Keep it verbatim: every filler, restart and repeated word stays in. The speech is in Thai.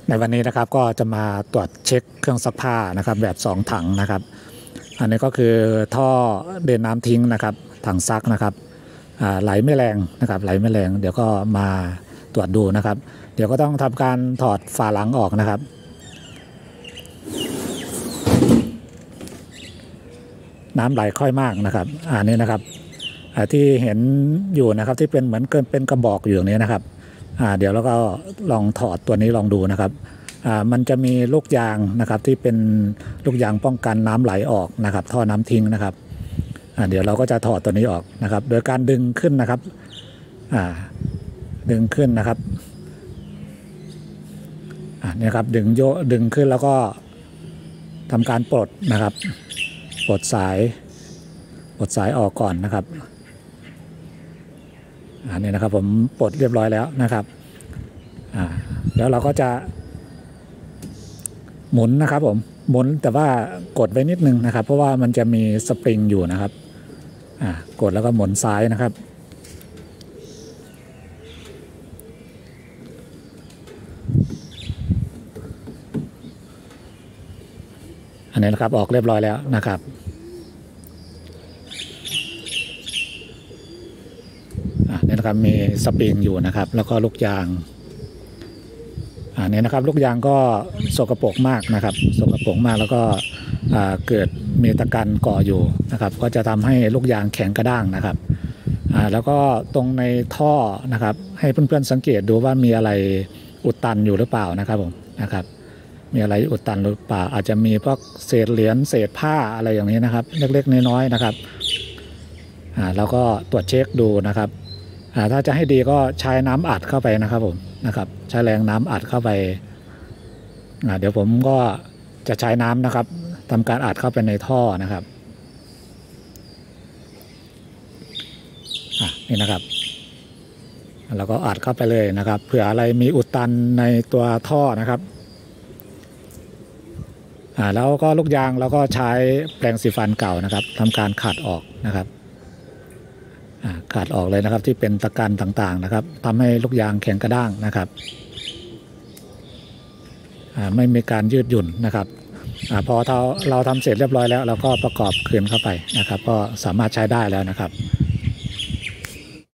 ในวันนี้นะครับก็จะมาตรวจเช็คเครื่องซักผ้านะครับแบบสองถังนะครับอันนี้ก็คือท่อเดินน้ำทิ้งนะครับถังซักนะครับไหลไม่แรงนะครับไหลไม่แรงเดี๋ยวก็มาตรวจดูนะครับเดี๋ยวก็ต้องทำการถอดฝาหลังออกนะครับน้ำไหลค่อยมากนะครับอันนี้นะครับที่เห็นอยู่นะครับที่เป็นเหมือนเกินเป็นกระบอกอยู่อย่างนี้นะครับเดี๋ยวเราก็ลองถอดตัวนี้ลองดูนะครับมันจะมีลูกยางนะครับที่เป็นลูกยางป้องกันน้ำไหลออกนะครับท่อน้ำทิ้งนะครับเดี๋ยวเราก็จะถอดตัวนี้ออกนะครับโดยการดึงขึ้นนะครับดึงขึ้นนะครับนี่ครับดึงโยดึงขึ้นแล้วก็ทำการปลดนะครับปลดสายปลดสายออกก่อนนะครับอันนี้นะครับผมปลดเรียบร้อยแล้วนะครับอ่าแล้วเราก็จะหมุนนะครับผมหมุนแต่ว่ากดไว้นิดนึงนะครับเพราะว่ามันจะมีสปริงอยู่นะครับอ่ากดแล้วก็หมุนซ้ายนะครับอันนี้นะครับออกเรียบร้อยแล้วนะครับนี่นะครับมีสปริงอยู่นะครับแล้วก็ลูกยางอันนี้นะครับลูกยางก็สกปรกมากนะครับสกปรกมากแล้วก็เกิดมีตะกันเกาะอยู่นะครับก็จะทำให้ลูกยางแข็งกระด้างนะครับแล้วก็ตรงในท่อนะครับให้เพื่อนๆสังเกตดูว่ามีอะไรอุดตันอยู่หรือเปล่านะครับผมนะครับมีอะไรอุดตันหรือเปล่าอาจจะมีพวกเศษเหรียญเศษผ้าอะไรอย่างนี้นะครับเล็กๆน้อยๆนะครับแล้วก็ตรวจเช็คดูนะครับถ้าจะให้ดีก็ใช้น้ำอัดเข้าไปนะครับผมนะครับใช้แรงน้ำอัดเข้าไปเดี๋ยวผมก็จะใช้น้ำนะครับทำการอัดเข้าไปในท่อนะครับนี่นะครับแล้วก็อัดเข้าไปเลยนะครับเผื่ออะไรมีอุดตันในตัวท่อนะครับแล้วก็ลูกยางแล้วก็ใช้แปรงสีฟันเก่านะครับทำการขัดออกนะครับขาดออกเลยนะครับที่เป็นตะกันต่างๆนะครับทำให้ลูกยางแข็งกระด้างนะครับไม่มีการยืดหยุ่นนะครับอพอเราเราทำเสร็จเรียบร้อยแล้วเราก็ประกอบคืนเข้าไปนะครับก็สามารถใช้ได้แล้วนะครับ